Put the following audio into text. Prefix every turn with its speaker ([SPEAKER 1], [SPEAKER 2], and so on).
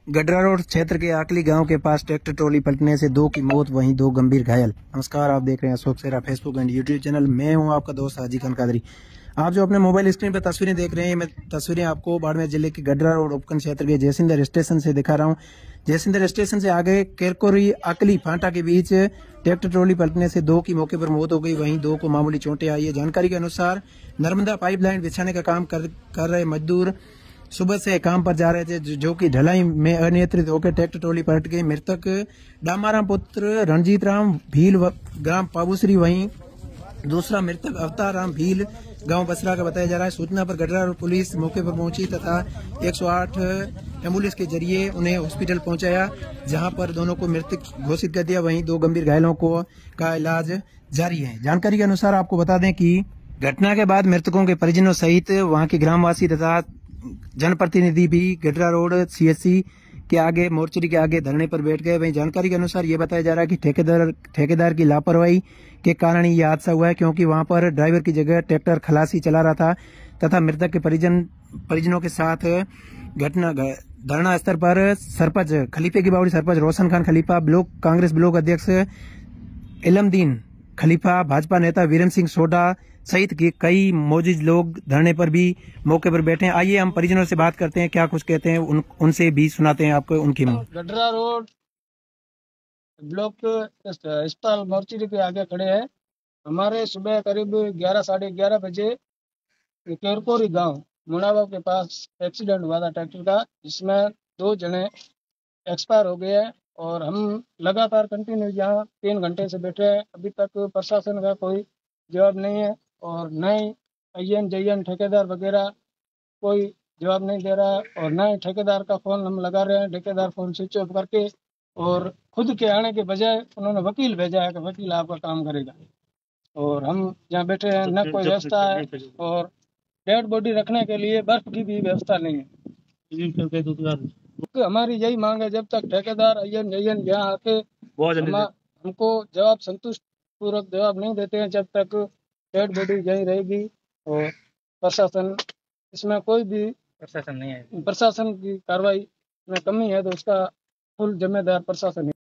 [SPEAKER 1] Gadra road क्षेत्र के आकली गांव के पास ट्रैक्टर ट्रॉली पलटने से 2 की मौत, वहीं 2 गंभीर घायल। नमस्कार, आप देख रहे हैं Ashok Sera Facebook and YouTube channel. मैं हूं आपका दोस्त हाजी खान कादरी। आप जो अपने मोबाइल स्क्रीन पर तस्वीरें देख रहे हैं, मैं तस्वीरें आपको बाड़मेर जिले के गडरा रोड उपखंड क्षेत्र के जयसिंदर स्टेशन से दिखा रहा हूं। जयसिंदर स्टेशन से आगे केरकोरी आकली फांटा के बीच ट्रैक्टर ट्रॉली पलटने से 2 की मौके पर मौत हो गई, वहीं 2 को मामूली चोटें आई है। जानकारी के अनुसार नर्मदा पाइपलाइन बिछाने का काम कर रहे मजदूर सुबह से काम पर जा रहे थे, जो कि ढलाई में अनियंत्रित होकर ट्रैक्टर ट्रॉली पलट गई। मृतक डामाराम पुत्र रणजीत राम भील ग्राम पाबूसरी, वहीं दूसरा मृतक अवतार राम भील गांव बसरा का बताया जा रहा है। सूचना पर गडरा पुलिस मौके पर पहुंची तथा 108 एम्बुलेंस के जरिए उन्हें हॉस्पिटल पहुंचाया, जहां पर दोनों को मृतक घोषित कर दिया। वहीं 2 गंभीर घायलों का इलाज जारी है। जानकारी के अनुसार आपको बता दें कि घटना के बाद मृतकों के परिजनों सहित वहां के ग्रामवासी तथा जनप्रतिनिधि भी गडरा रोड सीएचसी के आगे मोर्चरी के आगे धरने पर बैठ गए। वहीं जानकारी के अनुसार ये बताया जा रहा है कि ठेकेदार की लापरवाही के कारण ये हादसा हुआ है, क्योंकि वहां पर ड्राइवर की जगह ट्रैक्टर खलासी चला रहा था तथा मृतक के परिजनों के साथ धरना स्थल पर सरपंच खलीफे की बावड़ी सरपंच रोशन खान खलीफा, कांग्रेस ब्लॉक अध्यक्ष इलमदीन खलीफा, भाजपा नेता वीरेंद्र सिंह सोडा सहित के कई मौजूद लोग धरने पर भी मौके पर बैठे हैं। आइए हम परिजनों से बात करते हैं, क्या कुछ कहते हैं, उनसे भी सुनाते हैं आपको उनकी।
[SPEAKER 2] गडरा रोड ब्लॉक अस्पताल मोर्चरी के आगे खड़े हैं। हमारे सुबह करीब 11 साढ़े 11 बजे केरकोरी गांव मुनावा के पास एक्सीडेंट हुआ था ट्रैक्टर का, जिसमें 2 जने एक्सपायर हो गए हैं और हम लगातार कंटिन्यू यहाँ 3 घंटे से बैठे हैं। अभी तक प्रशासन का कोई जवाब नहीं है और न ही अयन जयन ठेकेदार वगैरह कोई जवाब नहीं दे रहा है, और न ही ठेकेदार का फोन हम लगा रहे हैं। ठेकेदार फोन स्विच ऑफ करके और खुद के आने के बजाय उन्होंने वकील भेजा है कि वकील आपका काम करेगा, और हम यहाँ बैठे हैं। न कोई व्यवस्था है और डेड बॉडी रखने के लिए बर्फ की भी व्यवस्था नहीं है। हमारी यही मांग है, जब तक ठेकेदार अयन जयन यहाँ आके हमको जवाब संतुष्ट पूर्वक जवाब नहीं देते हैं, जब तक डेड बॉडी यही रहेगी। और प्रशासन इसमें कोई भी प्रशासन नहीं है, प्रशासन की कार्रवाई में कमी है तो उसका फुल जिम्मेदार प्रशासन है।